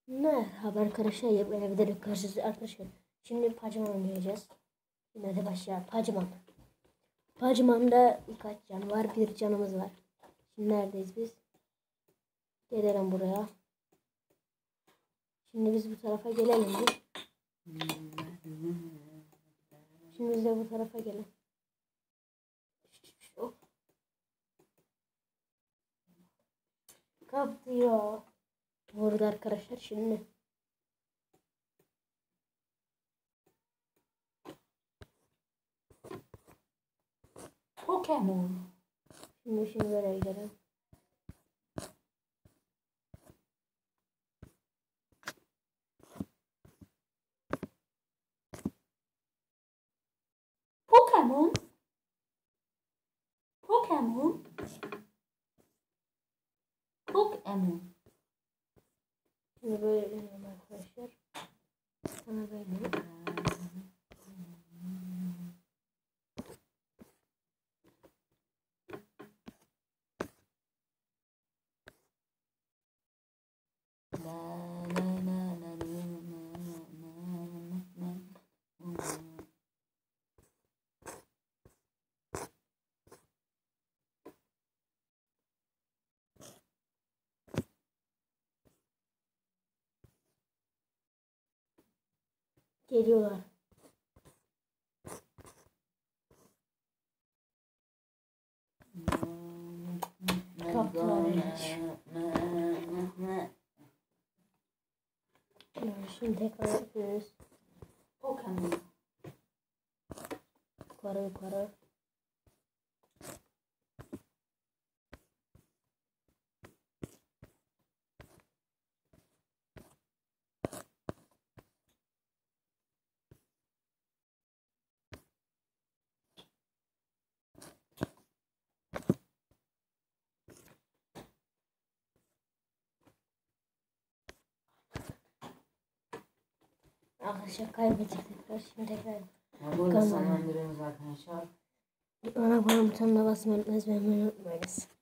Merhaba arkadaşlar, evde karşınızda arkadaşlar. Şimdi Pac-Man oynayacağız. Şimdi hadi başlayalım. Pac-Man. Pac-Man'da birkaç can var, bir canımız var. Şimdi neredeyiz biz? Gelelim buraya. Şimdi biz bu tarafa gelelim bir. Şimdi biz de bu tarafa gelelim. Kaptı ya. Vurdu arkadaşlar şimdi. Pokemon. Şimdi böyle gidelim. Pokemon. Pokemon. Pokemon. Şimdi böyle gidelim arkadaşlar. Sana böyle. Geliyorlar. Kaptılar hiç. Şimdi tekrar yapıyoruz. Pokemon. Yukarı. Arkadaşlar kaybedecek tekrar. Şimdi tekrar. Burada sonlandırıyoruz arkadaşlar. Ana butonuna basmayı unutmayınız.